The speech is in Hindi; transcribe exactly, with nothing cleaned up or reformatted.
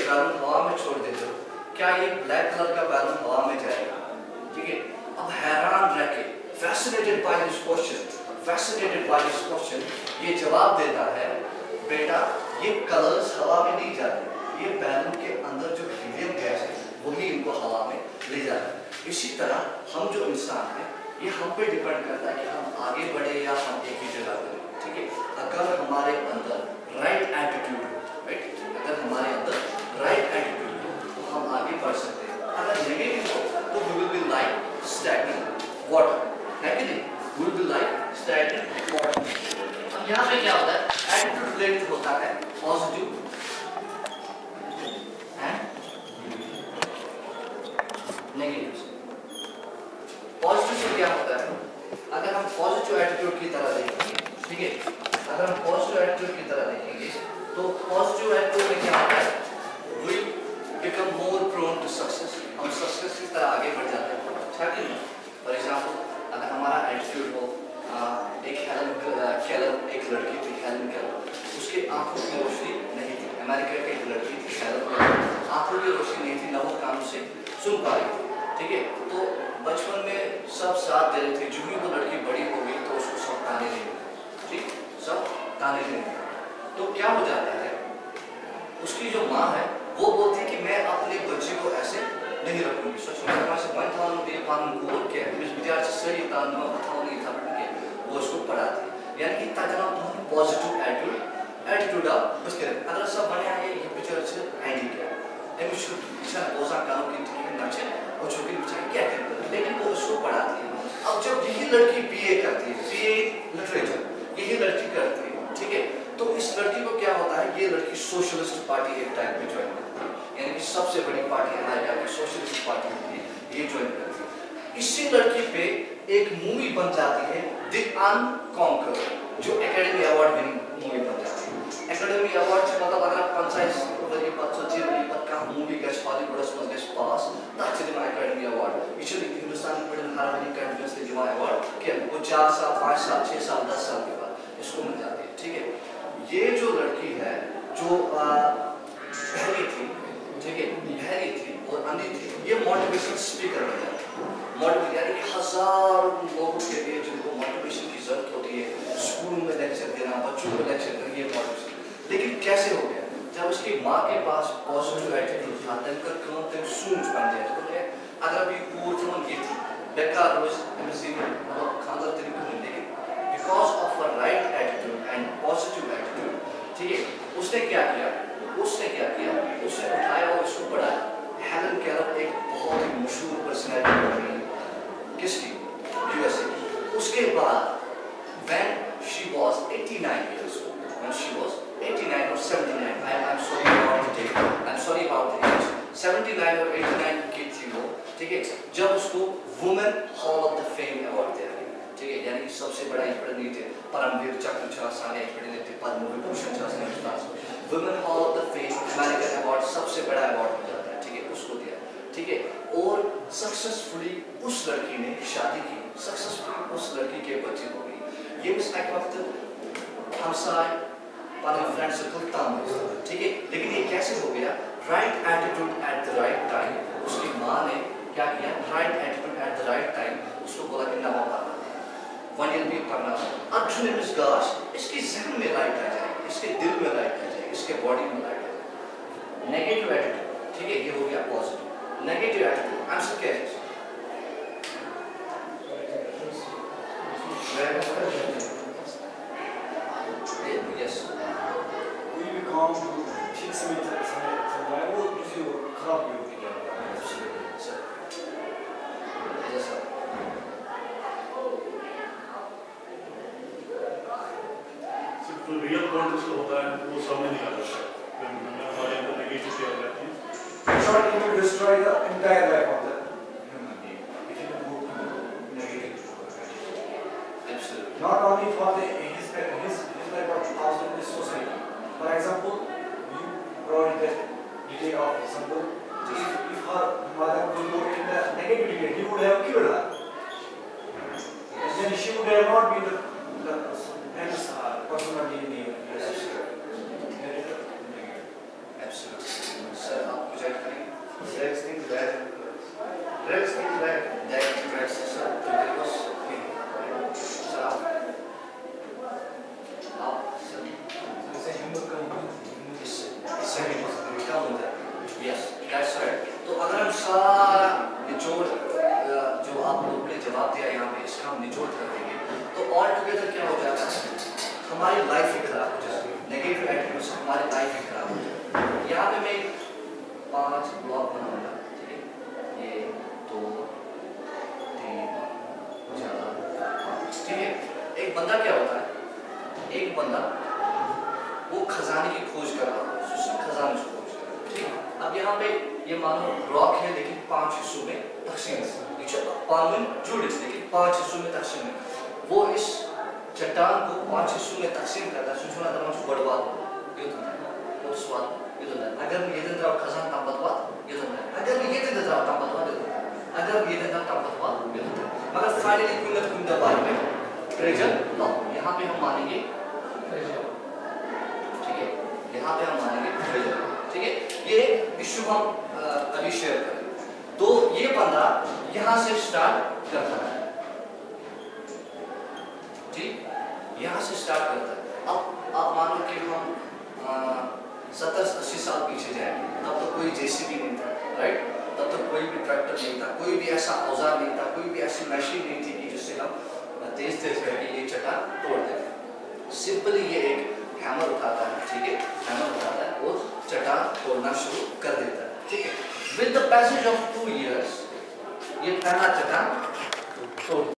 बैलून हवा में छोड़ देते हो, क्या ये ब्लैक कलर का बैलून हवा में जाएगा? ठीक है, अब हैरान रह के fascinated by this question, fascinated by this question, ये जवाब देता है बेटा ये कलर्स हवा में नहीं जाते, ये बैलून के अंदर जो हीलियम गैस है वही इनको हवा में ले जाता है। इसी तरह हम जो इंसान हैं ये हम पे डिपेंड करता है कि हम आगे बढ़े या हम एक ही जगह करें। ठीक है, अगर हमारे अंदर राइट एटीट्यूड हो, राइट, अगर हमारे अंदर राइट एटीट्यूड हो तो हम आगे बढ़ सकते हैं। अगर नेगेटिव हो तो we will be like stagnant water, है कि नहीं? We will be like stagnant water. अब यहाँ पे क्या होता है, एटीट्यूड रिलेटेड होता है पॉजिटिव एंड नेगेटिव। पॉजिटिव से क्या होता है, अगर हम पॉजिटिव एटीट्यूड की तरह देखेंगे, ठीक है, अगर हम पॉजिटिव एटीट्यूड की तरह देखेंगे तो पॉजिटिव एटीट्यूड में क्या होता है, we become more prone to success, हम सक्सेस की तरह आगे बढ़ जाते हैं। ठीक है, फॉर एग्जांपल अगर हमारा एटीट्यूड हो, एक हेलन केलर एक लड़की थी, हेलन केलर, उसके आंखों की रोशनी नहीं थी, अमेरिका की एक लड़की थी हेलन केलर, आंखों की रोशनी नहीं थी, न वो कान से सुन पा रही थी। ठीक है, तो बचपन में सब साथ दे रहे थे, जो भी वो लड़की बड़ी हो गई तो उसको सब ताने देंगे, ठीक, सब ताने देंगे। तो क्या हो जाता है, उसकी जो माँ है वो बोलती है कि मैं अपने बच्चे को ऐसे नहीं रखूंगी। सो से वन थाउजेंड दे पान को के इस विद्यार्थी सही तान में बताओ नहीं था के वो उसको पढ़ाती है, यानी कि ताकना बहुत पॉजिटिव एटीट्यूड एटीट्यूड आप बस करें। अगर सब बने आए ये पिक्चर से एंडी क्या एम शुड इच्छा बोसा कानों की ठीक नचे वो छोटी बेचारी क्या करती है, लेकिन वो उसको पढ़ाती है। अब जब यही लड़की बीए करती है, बीए लिटरेचर यही लड़की करती है, ठीक है, तो इस लड़की को क्या होता है, ये लड़की सोशलिस्ट पार्टी एक टाइम पे ज्वाइन करती है, यानी कि सबसे बड़ी पार्टी अमेरिका की सोशलिस्ट पार्टी होती है, ये ज्वाइन करती है। इसी लड़की पे एक मूवी बन जाती है द अनकॉन्कर, जो एकेडमी अवार्ड विनिंग मूवी बन जाती है। एकेडमी अवार्ड से मतलब अगर आप पंचायत वरी पद सचिव वरी पद का मूवी गस हॉलीवुडस में गस पास तब से दिमाग एकेडमी अवार्ड ये चलिए हिंदुस्तान में बड़े हर वाली कंट्रीज से दिमाग अवार्ड के वो चार साल पाँच साल छः साल दस साल के बाद इसको मिल जाती है। ठीक है, ये जो लड़की है जो बहरी थी, ठीक है, बहरी थी और अंधी थी, ये मोटिवेशन स्पीकर बन जाती है। मोटिवेशन यानी कि हजारों लोगों के लिए जिनको मोटिवेशन की जरूरत होती है, स्कूल में लेक्चर देना, बच्चों को लेक्चर देना, ये मोटिवेशन। लेकिन कैसे हो गया, जब उसकी माँ के पास पॉजिटिव एटीट्यूड था, तंकर क्यों तक सूंच बन जाए तो बोले अगर अभी पूर्व तो ये थी बेकार रोज एमसी मतलब खानदार तरीके में, लेकिन because of a right attitude and positive attitude, ठीक है, उसने क्या किया, उसने क्या किया, उसने उठाया और उसको पढ़ाया। हेलन केलर एक बहुत ही मशहूर पर्सनैलिटी बन गई, किसकी, यूएसए की। उसके बाद when she was eighty-nine years old, when she was eighty-nine or seventy-nine, I am sorry about the date, I am sorry about the age, seventy-nine or eighty-nine की थी वो, ठीक है, जब उसको women hall of the fame award दिया गया, ठीक है, यानी सबसे बड़ा एकेडमी थे, परमवीर चक्र छा सारे एकेडमी थे, पद्म विभूषण छा सारे, women hall of the fame American award सबसे बड़ा अवार्ड हो जाता है, ठीक है, उसको दिया, ठीक है, और सक्सेसफुली उस लड़की ने शादी की, सक्सेसफुली उस लड़की के बच्चे हो गए। ये उस एक वक्त हमसाय पाने फ्रेंड सर्कल काम है, ठीक है, लेकिन ये कैसे हो गया, right attitude at the right time. उसकी माँ ने क्या किया, right attitude at the right time, उसको बोला कि नवा पढ़ना, वन ईयर भी पढ़ना, अर्जुन इस गाश इसके जहन में लाइट आ जाए, इसके दिल में लाइट आ जाए, इसके बॉडी में लाइट आ जाए। नेगेटिव एटीट्यूड, ठीक है, ये हो गया पॉजिटिव। नेगेटिव एटीट्यूड आंसर क्या है, yes, we become ठीक समय समय वो किसी और खराब भी होती है, sir, yes sir, सिर्फ जो रियल कॉन्टेक्स्ट होता है वो सामने नहीं आता है, हमारे अंदर नेगेटिविटी आ जाती है। Short it will destroy the entire life of the human being if you move to negative. absolutely, Not only for the his his his life but also in the society. For example, you brought the detail of example. If, if her mother would go in the negativity, he would have killed her. And then she would have not been the, the hence personality in the absolutely, absolutely, sir. Rex means that. Directorate sir, there was sir आप आप sir जैसे ह्यूमन का इससे इससे भी क्या होता है? Yes, that's right. तो अगर हम सारा निचोड़ जो आप लोगों ने जवाब दिया यहाँ पे इसका हम निचोड़ कर देंगे तो ऑल टुगेदर क्या हो जाएगा? हमारी लाइफ ही खराब हो जाएगी। नेगेटिव एटीट्यूड से हमारी लाइफ ही खराब हो जाएगी। यहाँ पे मैं पांच ब्लॉक बनाऊंगा, ठीक है? ये दो तीन चार पाँच, ठीक है? एक बंदा क्या होता है? एक बंदा वो खजाने की खोज कर रहा है, उसने खजाने की खोज कर रहा है, ठीक है? अब यहाँ पे ये मानो रॉक है लेकिन पांच हिस्सों में तकसीम है, पांच जुड़े लेकिन पांच हिस्सों में तकसीम है। वो इस चट्टान को पांच हिस्सों में तकसीम करता है, सुचना दरवाज़ बड़वा युद्ध है, वो स्वाद युद्ध है। अगर ये दिन राव खजान तांबतवा युद्ध है, अगर ये दिन राव तांबतवा युद्ध है, अगर ये दिन राव तांबतवा युद्ध है। मगर फाइनली कुंडत कुंडत बार में ट्रेजर लॉ, यहाँ पे हम मानेंगे ट्रेजर, ठीक है? यहाँ पे हम मानेंगे ट्रेजर, ठीक है? ये इश्यू हम अभी शेयर करें। तो ये बंदा यहाँ से स्टार्ट करता है, ठीक? यहाँ से स्टार्ट करता है। अब आप मानो कि हम सत्तर अस्सी साल पीछे जाएंगे, तब तो कोई जेसीबी नहीं था, राइट? तब तो कोई भी ट्रैक्टर नहीं था, कोई भी ऐसा औजार नहीं था, कोई भी ऐसी मशीन नहीं थी कि जिससे हम तेज तेज करके ये चट्टान तोड़ देते। सिंपली ये एक हैमर उठाता है, ठीक है? हैमर उठाता है और चट्टान तोड़ना शुरू कर देता है, ठीक है? With the passage of two years ये पहला चट्टान तोड़